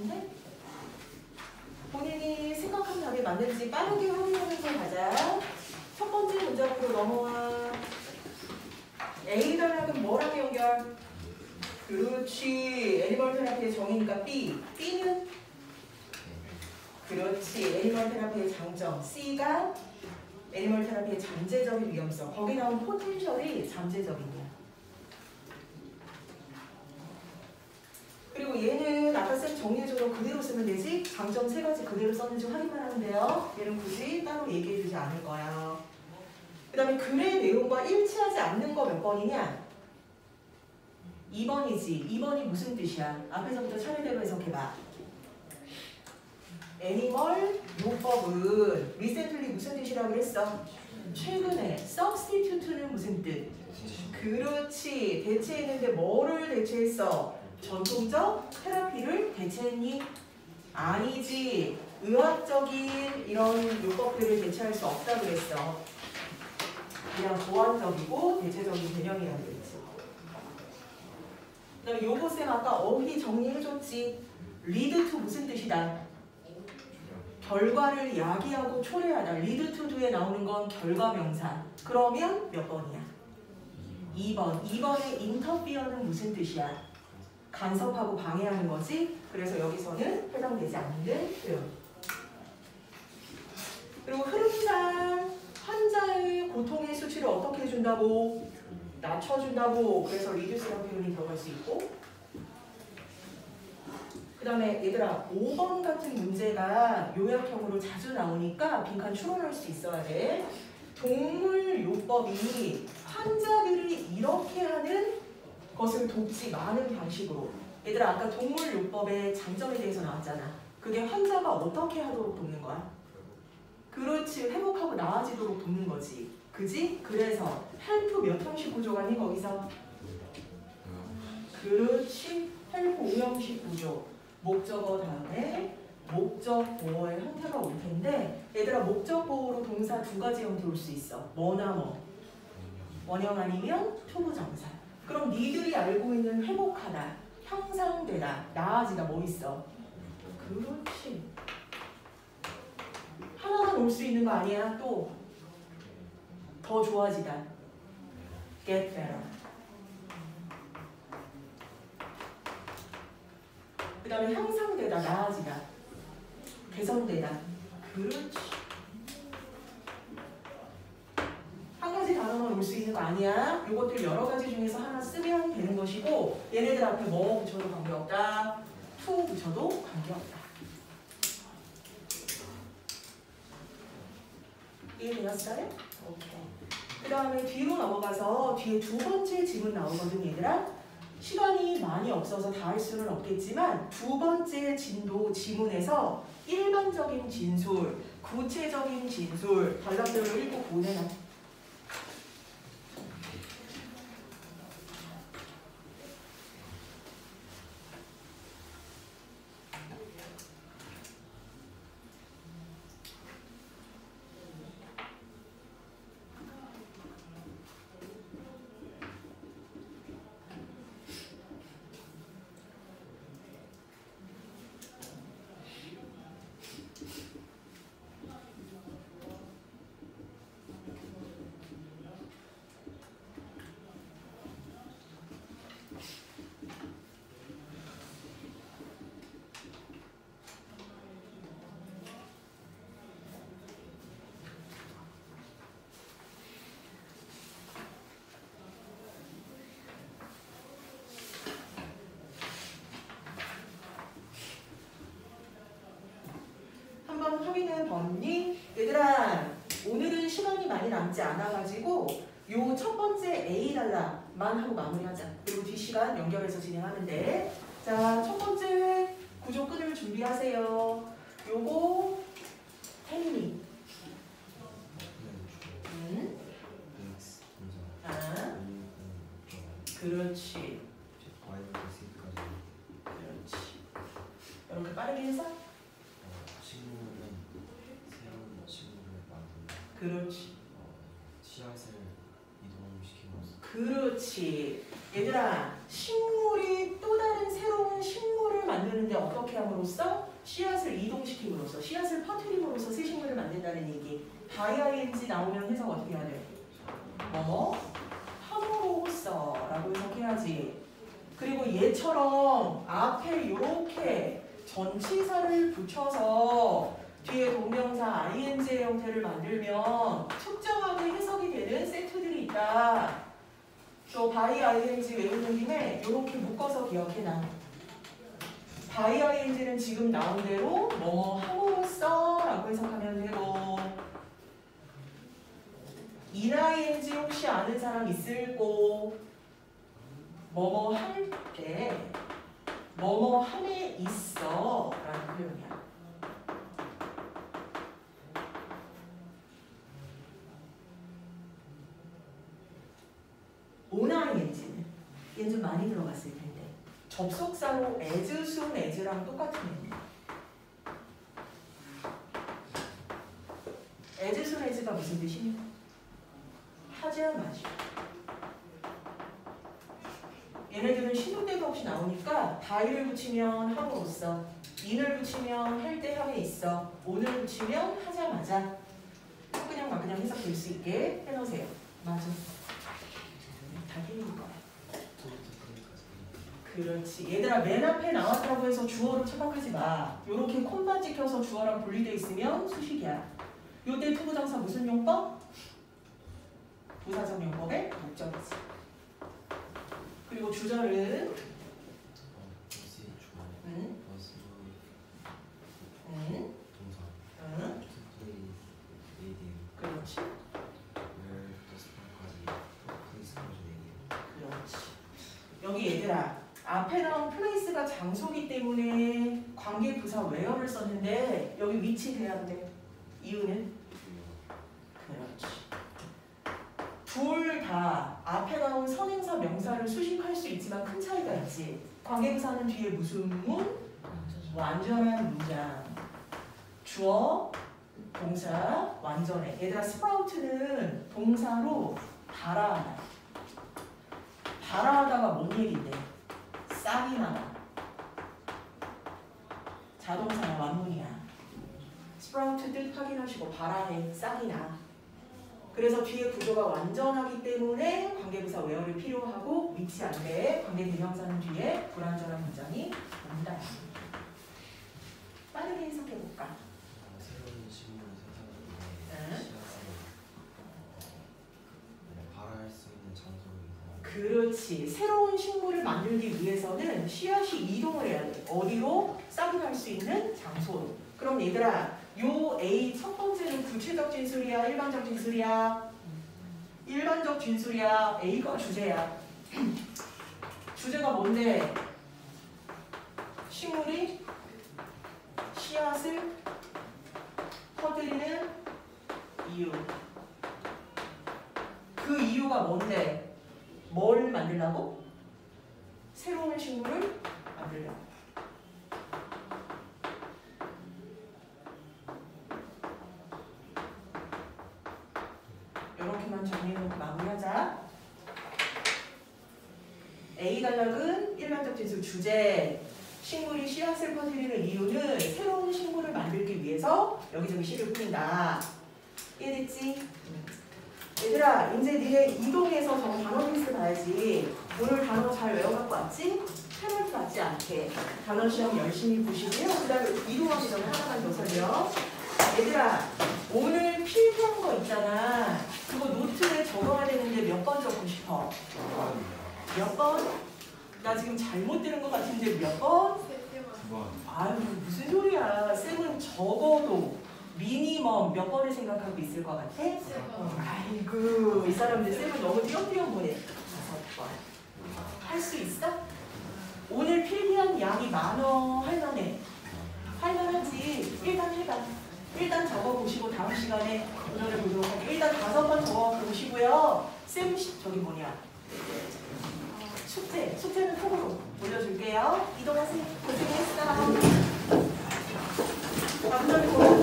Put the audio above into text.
같은데? 본인이 생각한 답이 맞는지 빠르게 확인하면서 가자. 첫 번째 문장으로 넘어와. A 단락은 뭐랑 연결? 그렇지. 애니멀 테라피의 정의니까 B. B는? 그렇지. 애니멀 테라피의 장점. C가 애니멀 테라피의 잠재적인 위험성. 거기 나온 포텐셜이 잠재적이냐. 그리고 얘는 아까 쌤 정리해줘서 그대로 쓰면 되지. 장점 세 가지 그대로 썼는지 확인만 하면 돼요. 얘는 굳이 따로 얘기해주지 않을 거야. 그 다음에 글의 내용과 일치하지 않는 거 몇 번이냐? 2번이지. 2번이 무슨 뜻이야? 앞에서부터 차례대로 해석해봐. 애니멀 요법은 리센틀리 무슨 뜻이라고 그랬어? 최근에. substitute는 무슨 뜻? 그렇지. 대체했는데 뭐를 대체했어? 전통적 테라피를 대체했니? 아니지. 의학적인 이런 요법들을 대체할 수 없다고 그랬어. 그냥 보완적이고 대체적인 개념이라고 그랬지. 그 다음에 요거쌤 아까 어휘 정리해줬지. lead to 무슨 뜻이다? 결과를 야기하고 초래하다. lead to do에 나오는 건 결과명사. 그러면 몇 번이야? 2번. 2번의 interfere는 무슨 뜻이야? 간섭하고 방해하는 거지. 그래서 여기서는 해당되지 않는 표현. 그리고 흐름상 환자의 고통의 수치를 어떻게 해준다고? 낮춰준다고. 그래서 리듀스라는 표현이 들어갈 수 있고. 그 다음에 얘들아 5번 같은 문제가 요약형으로 자주 나오니까 빈칸 추론할 수 있어야 돼. 동물 요법이 환자들이 이렇게 하는 것을 돕지 많은 방식으로. 얘들아 아까 동물 요법의 장점에 대해서 나왔잖아. 그게 환자가 어떻게 하도록 돕는 거야? 그렇지. 회복하고 나아지도록 돕는 거지. 그지? 그래서 헬프 몇 형식 구조가니 거기서? 그렇지. 헬프 5형식 구조. 목적어 다음에 목적보어의 형태가 올 텐데 얘들아 목적보어로 동사 두 가지 형태 올 수 있어. 뭐나 뭐. 원형 아니면 투부정사. 그럼 니들이 알고 있는 회복하다, 향상되다, 나아지다 뭐 있어? 그렇지. 하나만 올 수 있는 거 아니야? 또 더 좋아지다. Get better. 그 다음에 향상되다, 나아지다, 개선되다. 그렇지. 한 가지 단어만 올 수 있는 거 아니야. 이것들 여러 가지 중에서 하나 쓰면 되는 것이고 얘네들 앞에 뭐 붙여도 관계없다. to 붙여도 관계없다. 이해되었어요? 오케이. 그 다음에 뒤로 넘어가서 뒤에 두 번째 지문 나오거든 얘들아. 시간이 많이 없어서 다 할 수는 없겠지만 두 번째 지문에서 일반적인 진술, 구체적인 진술 단락들을 읽고 보내놔. 한번 확인해 봤니? 얘들아 오늘은 시간이 많이 남지 않아가지고 요 첫 번째 A 단락만 하고 마무리하자. 그리고 뒷시간 연결해서 진행하면 돼. 자, 첫 번째 구조 끊을 준비하세요. 요거 혜민이. 아, 그렇지. 그렇지. 이렇게 빠르게 해서. 그렇지. 씨앗을 이동시키면서. 그렇지. 얘들아, 식물이 또 다른 새로운 식물을 만드는 만드는데 어떻게 함으로써? 씨앗을 이동시킴으로써, 씨앗을 퍼뜨림으로써 새 식물을 만든다는 얘기. by ing 나오면 해석 어떻게 해야 돼? 뭐뭐 함으로써 라고 해석해야지. 그리고 얘처럼 앞에 이렇게 전치사를 붙여서 뒤에 동명사 ing의 형태를 만들면 특정하게 해석이 되는 세트들이 있다. 또 by ing 외우는 김에 이렇게 묶어서 기억해놔. by ing는 지금 나온 대로 뭐뭐 함으로써 라고 해석하면 되고, in ing 혹시 아는 사람 있을 거 뭐뭐 할 때 뭐뭐 함에 있어 라는 표현이야. on ing는 얘는 좀 많이 들어갔을 텐데 접속사로 as, soon as랑 똑같은 의미야. as, soon as가 무슨 뜻이니? 하자마자. 얘네들은 시도 때도 없이 나오니까 다이를 붙이면 함으로써, in을 붙이면 할 때 함에 있어, on을 붙이면 하자마자. 그냥 막 그냥 해석될 수 있게 해놓으세요. 맞아. 다 틀린 거야. 그렇지. 얘들아 맨 앞에 나왔다고 해서 주어로 착각하지 마. 요렇게 콤마 찍혀서 주어랑 분리돼 있으면 수식이야. 요때 투부정사 무슨 용법? 부사적 용법의 목적이지. 그리고 주절은 버스 주어. 응? 버스 응? 동사. 응? 레이디. 그렇지. 웰 더스까지 플레이스까지 레이디. 그렇지. 여기 얘들아 앞에 나온 플레이스가 장소기 때문에 관계 부사 where를 썼는데 여기 위치 돼야 돼. 이유는? 그렇지. 둘 다 앞에 나온 선행사 명사를 수식할 수 있지만 큰 차이가 있지. 관계부사는 뒤에 무슨 문? 완전한 문장. 주어, 동사, 완전해. 얘들아 스프라우트는 동사로 발아하다. 발아하다가 뭔 얘기인데? 싹이 나다. 자동사야 완문이야. 스프라우트 뜻 확인하시고 발아해, 싹이 나. 그래서 뒤에 구조가 완전하기 때문에 관계부사 where이 필요하고 위치 안 돼. 관계대명사는 뒤에 불완전한 문장이 온다. 빠르게 해석해볼까? 새로운 식물을 생산하기 응? 위해 씨앗을 발화할 수 있는 장소로 이동하는. 그렇지. 새로운 식물을 만들기 위해서는 씨앗이 이동을 해야 돼. 어디로? 싹이 날 수 있는 장소로. 그럼 얘들아 요 A 첫 번째는 구체적 진술이야? 일반적 진술이야? 일반적 진술이야. A가 주제야. 주제가 뭔데? 식물이 씨앗을 퍼뜨리는 이유. 그 이유가 뭔데? 뭘 만들라고? 새로운 식물을 만들라고. 이렇게만 정리해놓고 마무리하자. A 단락은 일반적 진술 주제. 식물이 씨앗을 퍼뜨리는 이유는 새로운 식물을 만들기 위해서 여기저기 씨를 뿌린다. 이해됐지? 얘들아 이제 니네 이동해서 저 단어 리스트 봐야지. 오늘 단어 잘 외워갖고 왔지? 페널티 받지 않게 단어 시험 열심히 보시고요. 그 다음에 이동하기 전에 하나만 더 설명. 얘들아 오늘 필기한 거 있잖아. 그거 노트에 적어야 되는데 몇 번 적고 싶어? 몇 번? 나 지금 잘못 들은 것 같은데 몇 번? 2번. 아유 무슨 소리야. 쌤은 적어도 미니멈 몇 번을 생각하고 있을 것 같아? 아이고 이 사람들 쌤은 너무 띄엄띄엄 보내. 5번. 할 수 있어? 오늘 필기한 양이 많어? 할만해? 할만하지. 일단 해봐. 일단 적어보시고 다음 시간에 오늘을 보도록 할게요. 일단 5번 적어보시고요. 쌤 저기 뭐냐 숙제는 톡으로 올려줄게요. 이동하세요. 고생했어. 감사합니다.